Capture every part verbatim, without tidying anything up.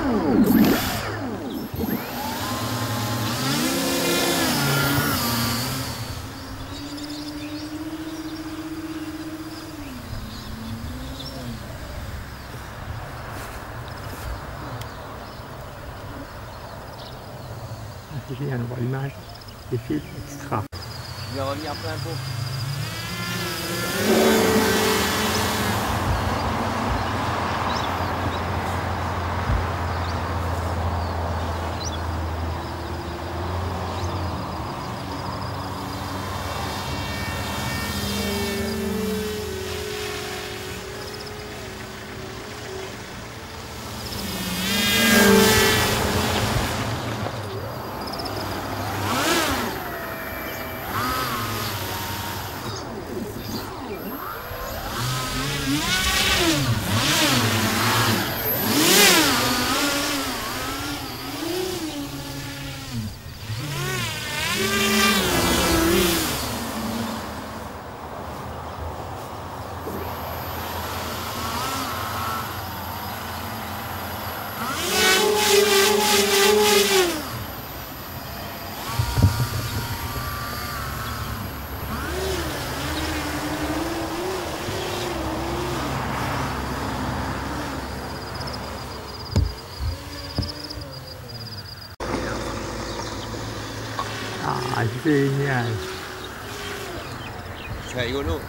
C'est génial, on voit l'image, les fils extra. Je vais revenir plein pot. Ah, génial. C'est rigolo.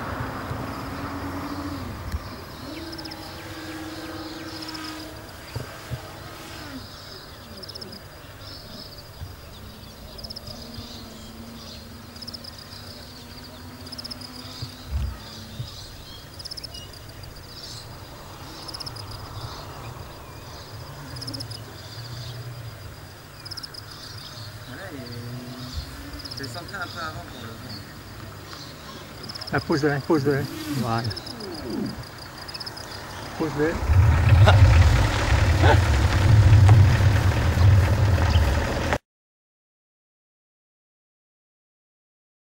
Je vais centrer un peu avant pour le fond. Ah, pose-le, pose-le. Voilà. Pose-le.